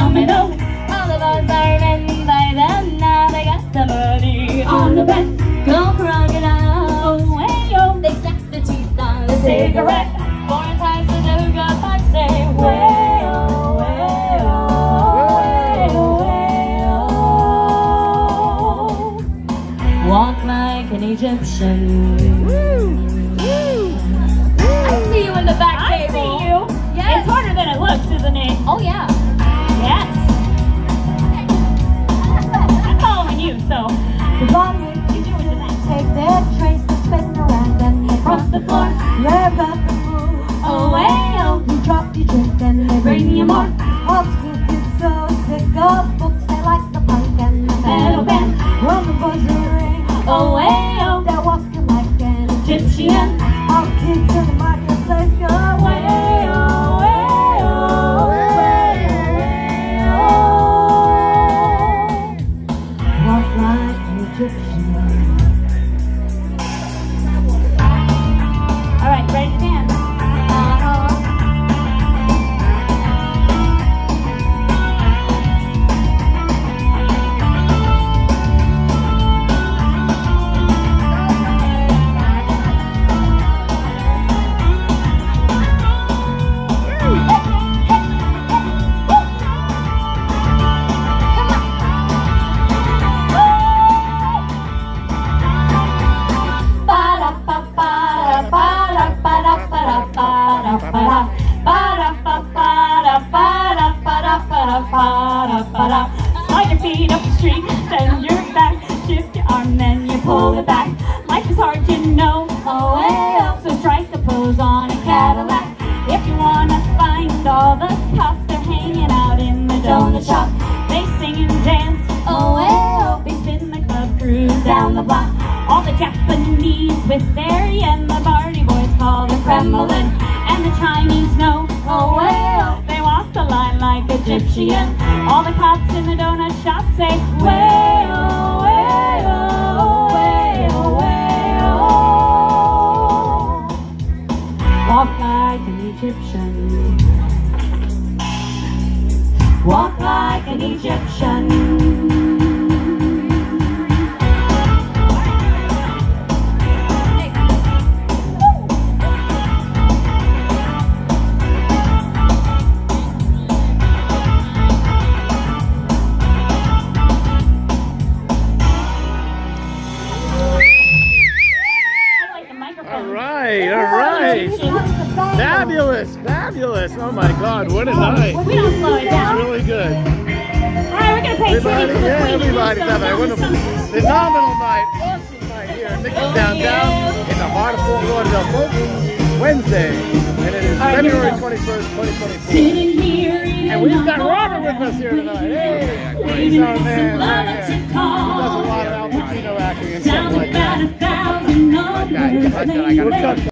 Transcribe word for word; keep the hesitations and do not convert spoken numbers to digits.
domino. All of us are men by then. Now they got the money on the bet. Go crocodile, way oh. They snap the teeth on the cigarette. Foreign times the new good luck say way oh, way oh, way oh, way oh. Walk like an Egyptian. Woo! Woo! I see you in the back I table. see you. Yes. It's harder than it looks, isn't it? Oh yeah. Yes. I'm following you, so. The bottom you do with the back. Take their trays to spin around and they cross the floor. Rev up and move. Oh way oh. You drop your drink and they bring you more. Old school kids so sick of books. They like the punk and the metal band. When the buzzer rings, Oh way oh. they're walking like an Egyptian. All kids in the marketplace go way oh, way oh, way oh, way oh. Walk like an Egyptian. All right, ready to dance? Slide your feet up the street, bend your back, shift your arm, then you pull it back. Life is hard to know, oh well, so strike a pose on a Cadillac. If you wanna find all the cops, they're hanging out in the donut shop. They sing and dance, oh well, they spin the club cruise down the block. All the Japanese with their yen, the party boys call the Kremlin. And the Chinese know, oh well, they walk the line like Egyptian. All the cops in the donut shop say, way oh, way oh, way oh, way oh. Walk like an Egyptian. Walk like an Egyptian. All right, all right. Fabulous, fabulous. Oh my God, what a night. We don't slow it down. It's really good. All right, we're gonna pay Everybody, tribute to the yeah, queen. everybody's having a wonderful, phenomenal night, awesome night here in Mickey's Downtown in the heart of Fort Lauderdale, folks. Wednesday, and it is February twenty-first, twenty twenty-four. And we've got Robert with us here tonight. Hey, he's our man right here. He does a lot of Al Pacino acting and stuff like that. Okay, I got it.